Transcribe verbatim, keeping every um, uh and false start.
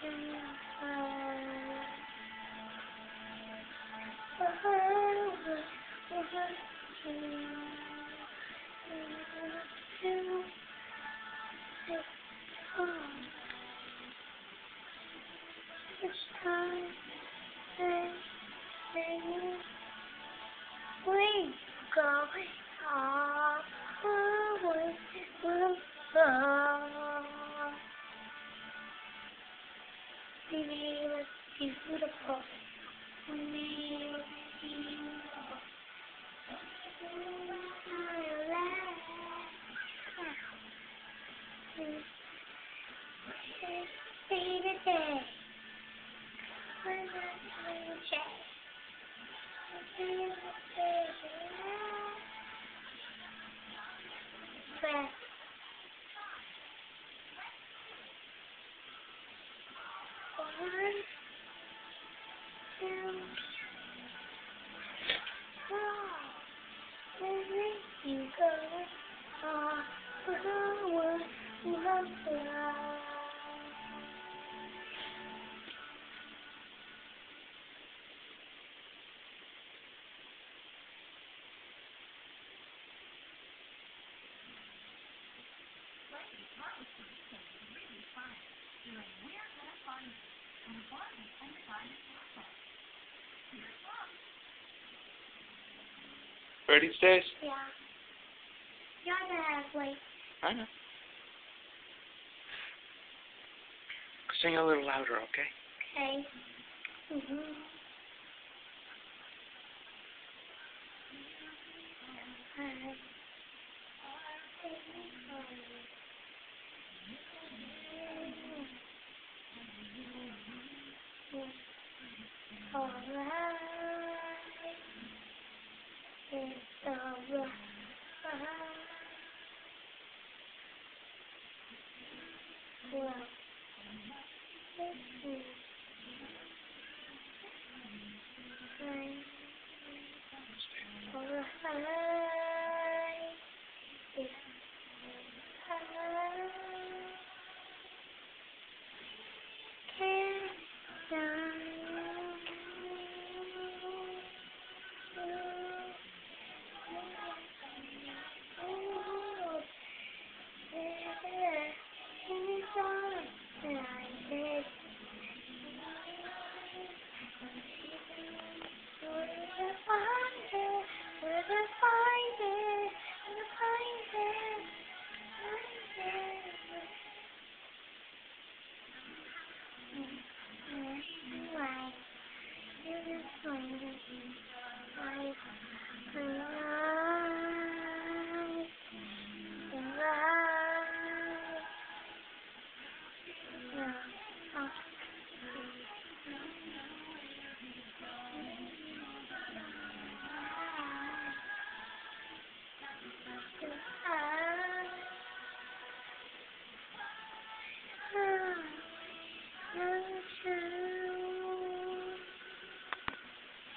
It's time and then we go off away from love. Baby, let's be beautiful. Baby, let's be beautiful. Day to day. We're not going to change. But one, two, four, and then you go off flower, love, love. Ready, Stace? Yeah. You're gonna have like. I know. Sing a little louder, okay? Okay. Mhm. All right. It's all right. Well, this is fine. All right. It's fine. Can't die. Right.